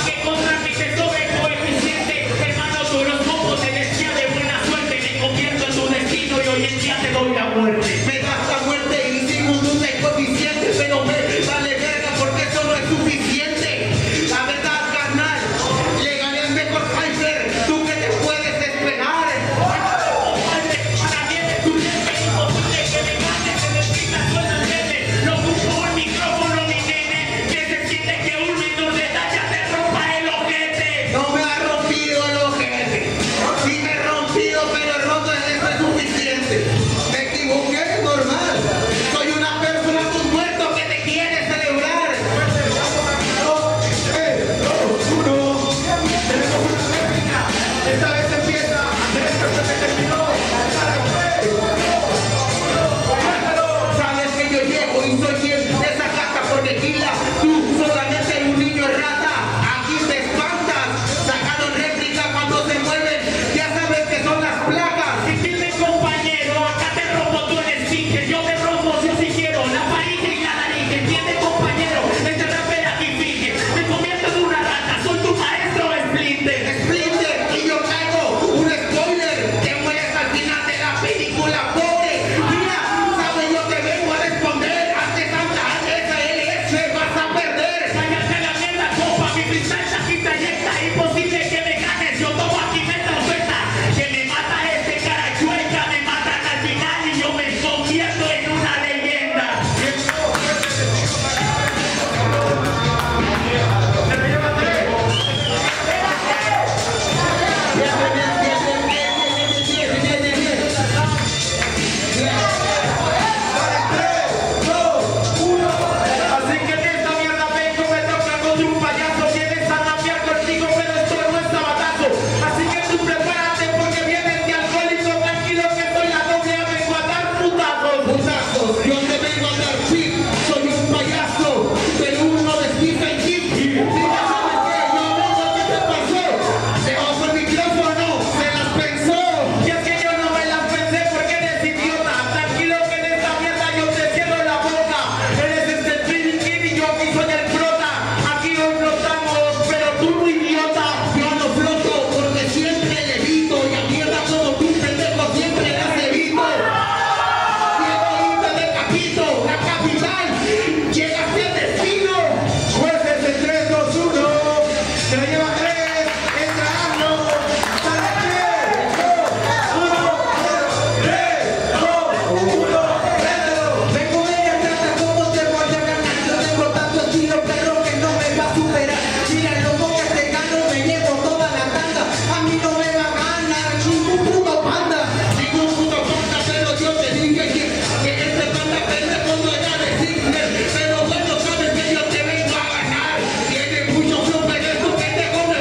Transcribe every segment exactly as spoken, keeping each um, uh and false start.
que contra mí te sobre coeficiente. Hermano, tu horóscopo te decía de buena suerte. Me convierto en tu destino y hoy en día te doy la muerte. Me das la muerte y sin un dulce coeficiente, pero me vale verga porque eso no es suficiente. La verdad, carnal, le gané al mejor Hyper. ¿Tú qué te puedes esperar? Para mí es tu jefe, imposible que me ganes. Se despista suena el jefe. No ocupo el micrófono, mi nene. Que se siente que un menor de edad ya te rompa el ojete. No me ha rompido el ojete. Sí me he rompido, pero el roto de eso es suficiente. Me equivoqué, es normal. Soy una persona con muerto que te quiere celebrar. Eh, dos, uno. Tenemos una réplica. Esta vez empieza. Andrés, esto se terminó. Sabes que yo llego y soy quien de esa casa por tequila. Tú solamente eres un niño rata. Aquí te espantas. Sacaron réplica cuando se mueven. Ya sabes que son las placas. Si tienes compañero, acá te rompo tú en el single. Yo te rompo si yo sí quiero. La faringe y la laringe. ¿Entiendes, compañero? Este rapper aquí finge. Me convierto en una rata. Soy tu maestro, Splinter. Splinter y yo caigo un spoiler. Te mueres al final de la película, pobre. Mira, sabes, yo te vengo a responder. Ante Santa S L S vas a perder. Cállate la mierda, copa. Mi freestyle aquí te inyecta. Imposible que me ganes. Yo tomo aquí meta oferta. Que me mata este cara chueca. Me matan al final y yo me convierto en una leyenda. Así que en esta mierda vengo, me toca contra un payaso. Vienes a mafiar contigo, pero esto no es sabatazo. Así que tú prepárate porque vienes de alcohólico. Tranquilo que soy la doble, vengo a dar putazos. Putazos, yo te vengo a dar chip. Soy un payaso, pero uno de Stephen King. Si ya sabes que yo vengo, ¿qué te pasó? Se bajó el micrófono, se las pensó. Y es que yo no me las pensé porque eres idiota. Tranquilo que en esta mierda yo te cierro la boca. Eres este Stephen King y yo aquí soy el prota. Aquí hoy flotamos, pero tú no idiota. Yo no floto porque siempre levito y a mierda como tú, pendejo, siempre las evito. Llego y te decapito, la capital, llegaste al destino. Jueces de tres, dos, uno. Se lo lleva tres. Entra Arno. Sale tres, dos, uno. tres, dos, uno. Vengo ella, trata como te voy a ganar. Yo tengo tanto estilo, perro, que no me va a superar. Mira el loco que te gano, me llevo toda la tanda. A mí no me va a ganar ningún puto panda. Ningún puto panda, pero yo te dije que, que este panda pendejo no era de Sigler. Pero bueno, sabes que yo te vengo a ganar. Tienes mucho flow, pero eso que te come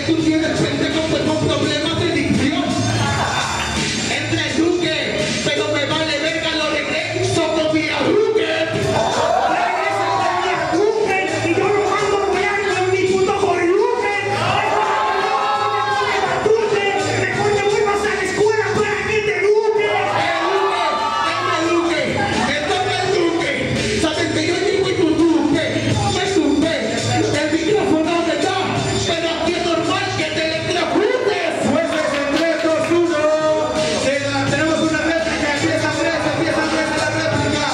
tú tienes pendejo pues con problemas de dicción. Entre Duque, pero me vale verga lo de Greg, somos vía Duque. Y yo lo mando a pelear con mi puto Jorluque. Mejor te vuelvas a la escuela para que te eduque. El Duque, me toca el Duque. Sabes que yo llego y tu Duque, me tuve. El micrófono me da, pero aquí es normal que te electrocutes. Pues es el tres, dos, uno. Eh, Tenemos una réplica. Empieza Andrés, empieza Andrés en la réplica.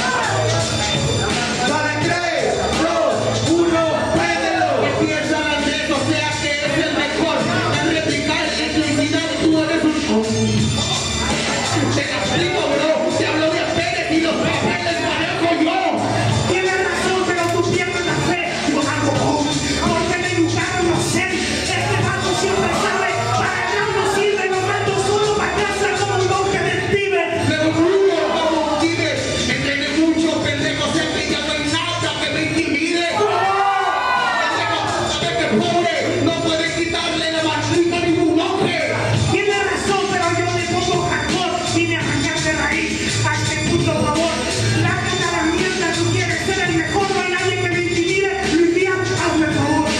Vale, tres, dos, uno, préndelo. Empieza Andrés, o sea que es el mejor en replicar electricidad y tú eres un... Te la explico, bro. Te hablo de Pérez y los papeles manejo yo. Tienes razón, pero tú pierdes la fe. Yo algo común, porque me educaron los ser. Este vato siempre sabe, para nada no sirve. Lo mando solo para casa como un monje del Tíbet. Pero Hugo, como un tíber, entrené mucho, pendejo, o sea que ya no hay nada que me intimide. Pendejo, sabes que pobre no puede quitarle la matriz a ningún monje. Tienes razón, pero yo le pongo hardcore y me arrancar de raíz. Hazme puto favor, lárgate a la mierda. Tú quieres ser el mejor, no hay nadie que me intimide. Luis Díaz, hazme el favor.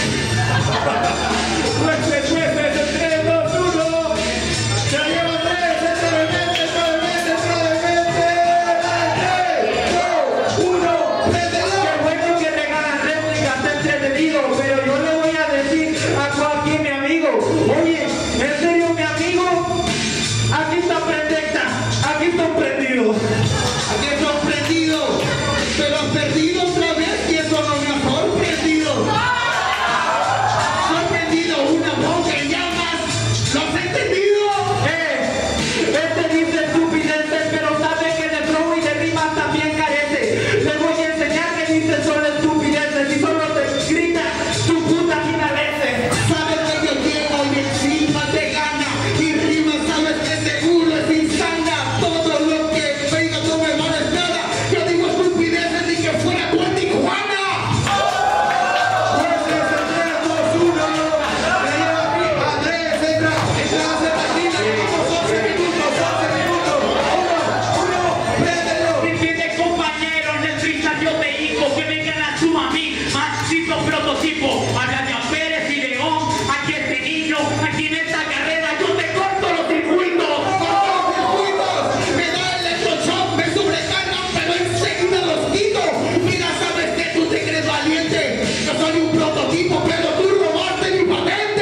Pues es, pues es el tres, dos, uno. Se la lleva Andrés, suavemente, suavemente, suavemente. tres, dos, uno, préndelo. Qué bueno que regalan réplicas, está entretenido, pero yo le voy a decir a cualquier mi amigo. Oye, ¿en serio mi amigo? Aquí está prendecta, aquí está prendido. Aquí he sorprendido, pero han perdido otra vez y eso no me ha sorprendido. Sorprendido una monja en llamas, ¿lo has entendido? Eh, este dice estupideces, pero sabe que de flow y de rimas también carece. Le voy a enseñar que dice solo estupideces y solo te grita tu puta finalece. Sabes que yo llego y encima te gana y rima, sabes que seguro es insana. Todo lo que venga no me vale nada. Yo digo estupideces ni que fuera tú en Tijuana. Pues es el tres, dos, uno. Se lleva aquí. Andrés, entra, entra a hacer partida. Llevamos once minutos, once minutos. Uno, uno, préndelo. Si tienes compañeros en el freestyle, yo te digo que vengan a su a mí, machito prototipo. Habla de Pérez y León, aquí este niño, aquí en esta carrera, yo te corto los circuitos. Me da el electroshock, me sobrecargan, pero enseguida los quito. Mira, sabes que tú te crees valiente. Yo soy un prototipo, pero tú robaste mi patente.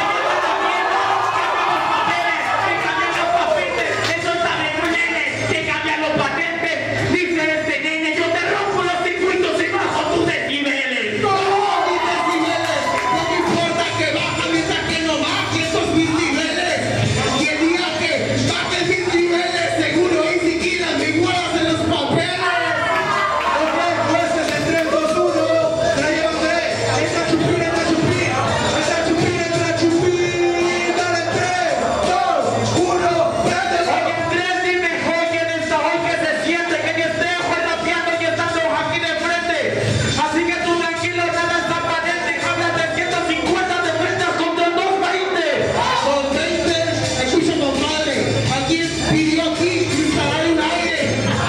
Te cambian los papeles, eso saben los nenes, te cambian los patentes. Dice este nene, yo te rompo los circuitos y bajo tus decibeles. No, mis decibeles, no me importa que baja mientras que no baje esos mis niveles. Y el día que bajen mis niveles, seguro y siquiera me igualas en los papeles. Ok, pues es el tres, dos, uno. Se la lleva Andrés. Entra Chupín, entra Chupín. Entra Chupín, entra Chupín. Dale, tres, dos, uno, préndelo. Oye, Andrés, dime, oye, en esta hoy que se siente que yo esté rapeando y estando aquí de frente. Así que tú tranquilo, nada está patente. Hablas de ciento cincuenta de frente contra dos veinte. Con veinte, escucha compadre, ¿alguien pidió aquí instalar un aire?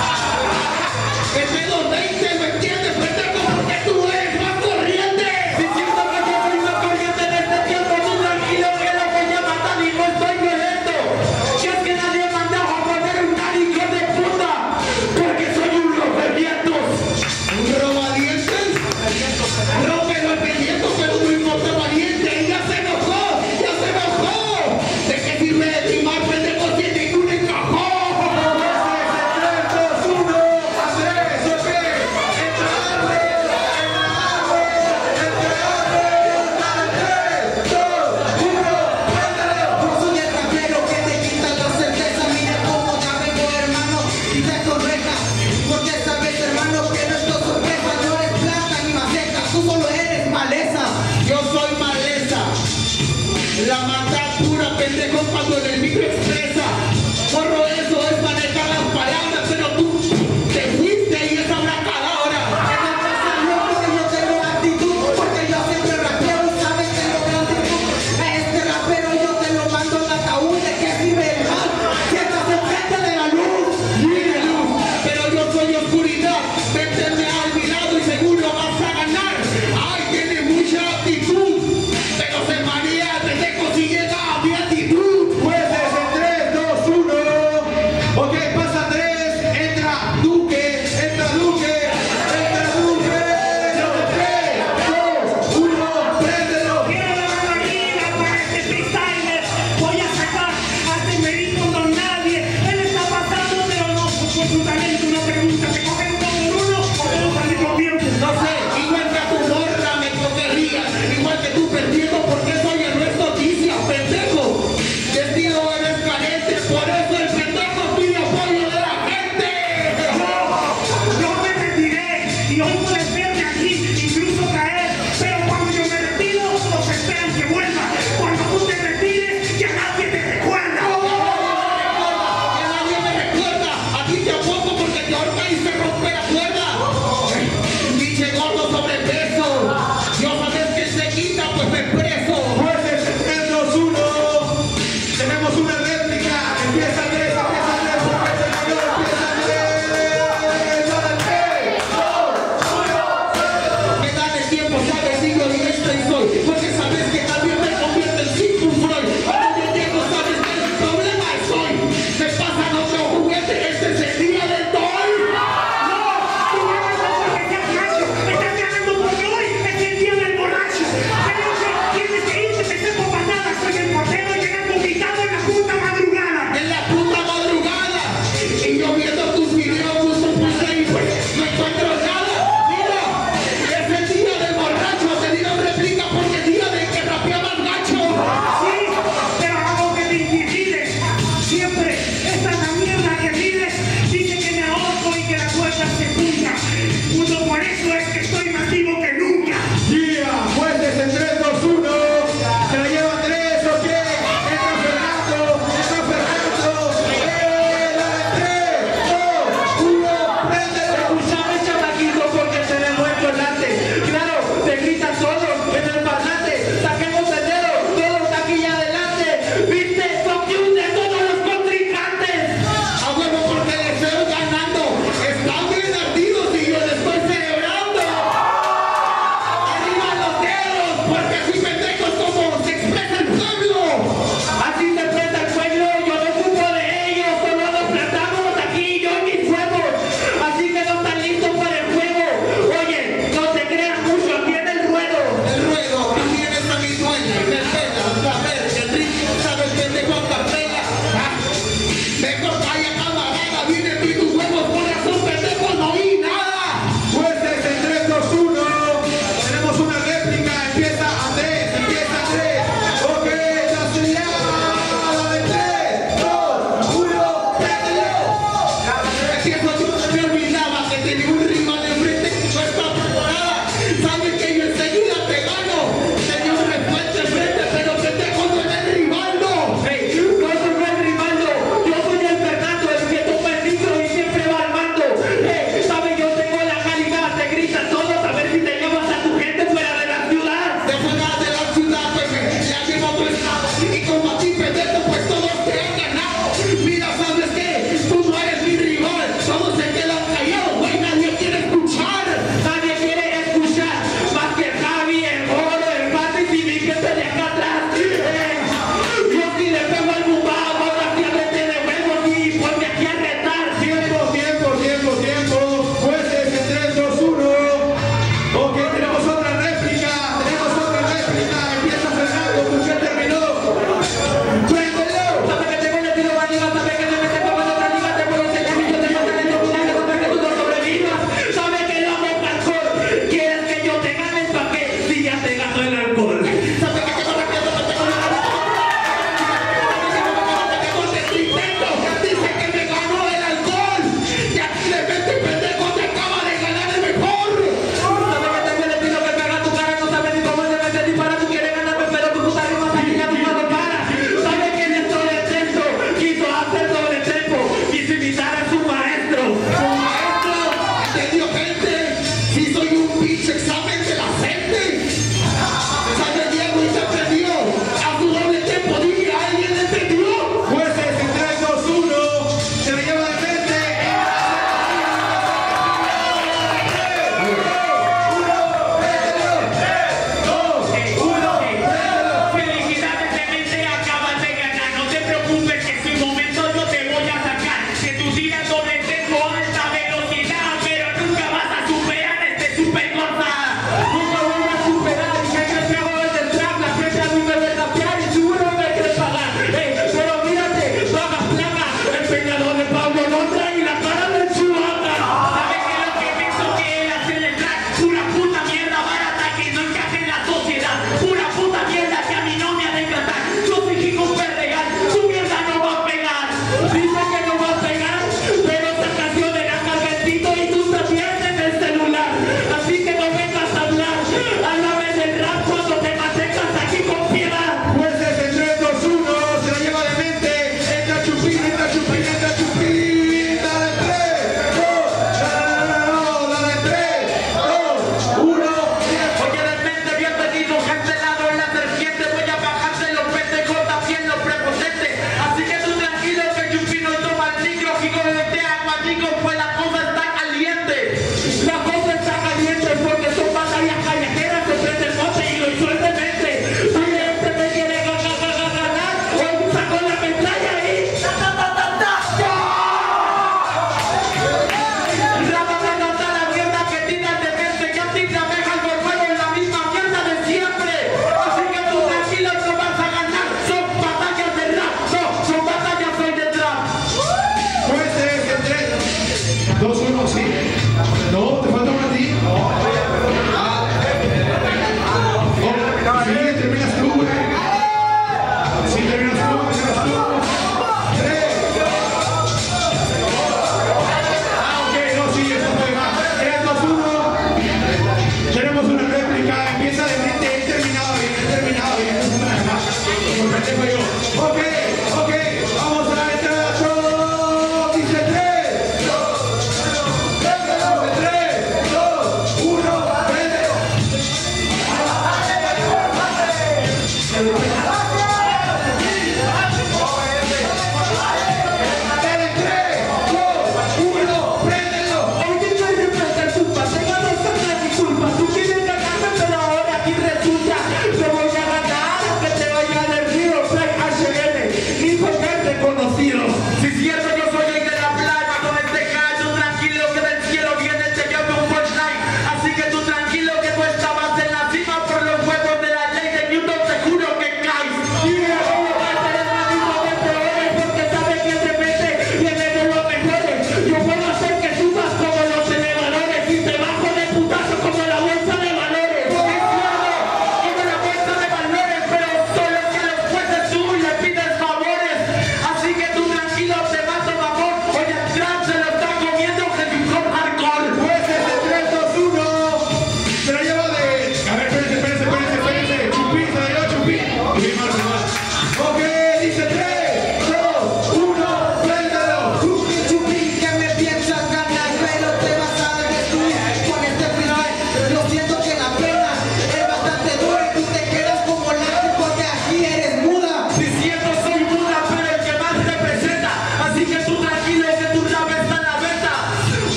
Ese dos veinte, ¿me entiendes? Pendejo, porque tú eres más corriente. Si siento que yo soy más corriente en este tiempo, tú tranquilo que lo voy a matar y no estoy violento. Si es que nadie manda a poner un hijo de puta, porque soy un rompevientos. ¿Un robadientes? Rómpelo el pendiente, pero no importa valiente. Y ya se enojó, ya se enojó. ¿De qué sirve rimar, pendejo, si en ningún encajó? tres, dos, uno, Andrés, ok. Entra Andrés, entra Andrés, entra Andrés. tres, dos, uno, préndelo. Yo soy el rapero que te quita la certeza. Mira cómo ya vengo, hermano, y te correja. Porque sabes, hermano, que no es tu sorpresa. No eres planta ni maceta, tú solo eres maleza. Yo soy maleza. La mata pura, pendejo, cuando en el micro expresa. Porro, eso es manejar las palabras, pero tú te fuiste y es abracadabra. En el caso yo, porque yo tengo actitud, porque yo siempre rapeo y sabes que tengo gratitud.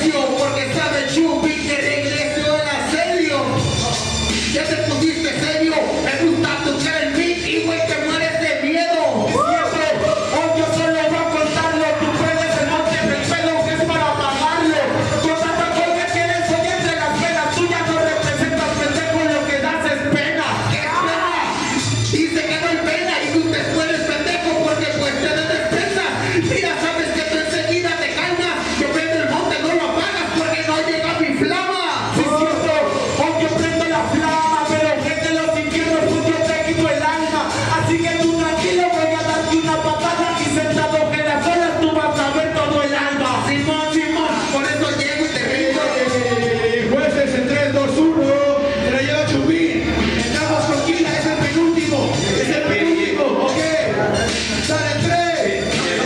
precio, porque sabe Chupi que regreso al asedio. Ya te pusiste serio, me gusta tu cara en mí y güey te mueres de miedo. Siempre, hoy yo solo voy a contarlo. Tú prendes el monte del pelo que es para pagarlo. Con tanta cosa que eres hoy entre las penas tuyas no representas pendejo, lo que das es pena. ¿Qué pena? Dice que no hay pena y tú te pones pendejo porque pues te das despensa. Mira, sabes que tú enseguida te calmas. Yo prendo el monte, no lo apagas porque no llega mi flama. Sí, es cierto, hoy yo prendo la flama, pero gente los infiernos, pues yo te quito el alma. Así que tú tranquilo, voy a darte una patada y sentado que en las olas tú vas a ver todo el alma. Simón, Simón, por eso llego y te rindo. Eh, Jueces en tres, dos, uno, se la lleva Chupín. Entramos con Kila, es el penúltimo. Es el penúltimo, ok. Sale tres.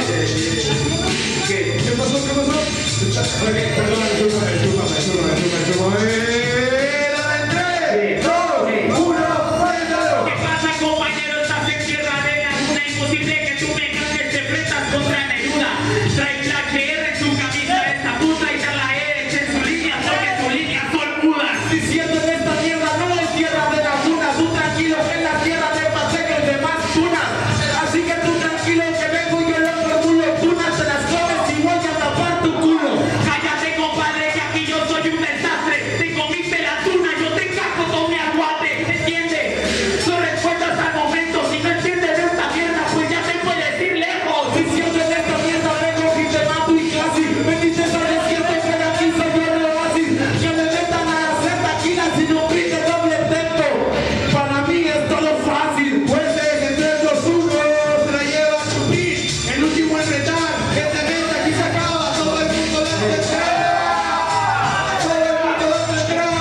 ¿Qué? ¿Qué pasó? ¿Qué pasó? Ok, perdón, discúlpame, discúlpame, discúlpame, discúlpame. Dale tres, dos, uno, cuéntalo. ¿Qué pasa, compañero? Estás en tierra de la luna. Imposible que tú me ganes, te enfrentas contra Neruda. Trae la H R en su camisa esta puta y ya la E en su línea porque sus líneas son mudas. Diciendo en esta tierra no es tierra de laguna, tú tranquilo que es la tierra de paseos de más tunas. Así que tú tranquilo que vengo y yo lo formulo, tunas te las comes y voy a tapar tu culo. Cállate, compadre, que aquí yo soy un desastre. Te comiste la tuna, yo te casco con mi aguate. ¿Entiendes? No respuestas al momento. Si no entiendes de esta mierda, pues ya te puedes ir lejos. Diciendo en esta mierda vengo y te mato y casi me dices al desierto que de aquí soy yo el oasis. Que me metan a hacer taquila sin un grito doble texto. Para mí es todo fácil. Jueces en tres, dos, uno, se la lleva Chupín. El último en retar. Esta gente aquí se acaba. Todo el mundo dando entrada. Todo el mundo dando entrada.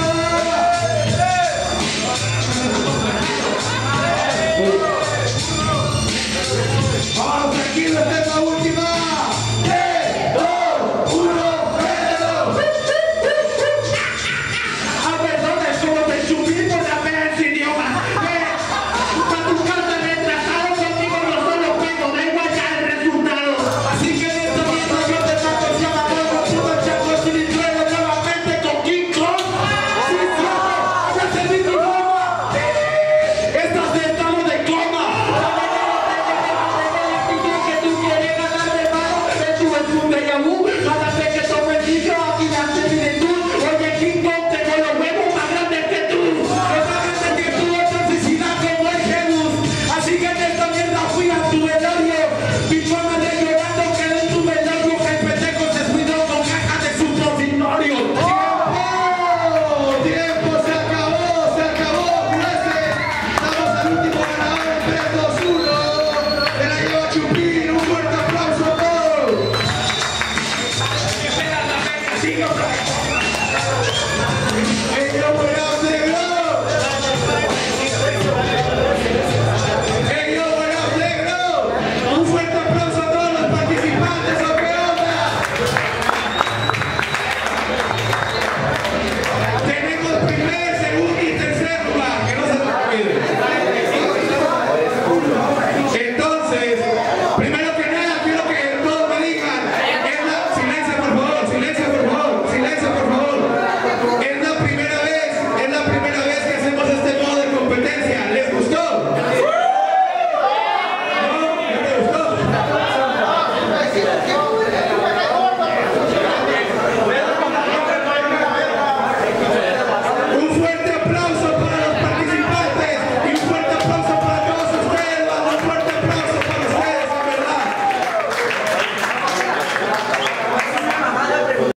Vamos, tranquilo, esta es la última. tres, dos, uno, cuéntalo. Ah, perdón, es como te chupí por la pena en su idioma. Eh, pa' tu casa retrasado contigo no solo pego, da igual ya el resultado. Así que en esta mierda yo te mato si a la nueva puta chaco sin entrego nuevamente con King Kong. Sí, cierto, ya se vi mi forma. Estás de estado de coma. Que tú quieres ganar de mano, que tú es un déjà vu. Cada vez que tomo el micro, aquí la similitud. Oye, King Kong, tengo los huevos más grandes que tú. Es más grande que tú, otra oficina como el Jesús. Así que en esta mierda fui a tu velorio. Mi forma de llorando quedó en tu velorio. Que el pendejo se cuidó con cajas de supositorio. ¡Tiempo! ¡Tiempo! ¡Se acabó! ¡Se acabó! ¡Jueces! Damos al último ganador en tres, dos, uno. Se la lleva Chupín. Un fuerte aplauso a todos. Espera la pena, sigue otra vez. ¡Ellos fueron de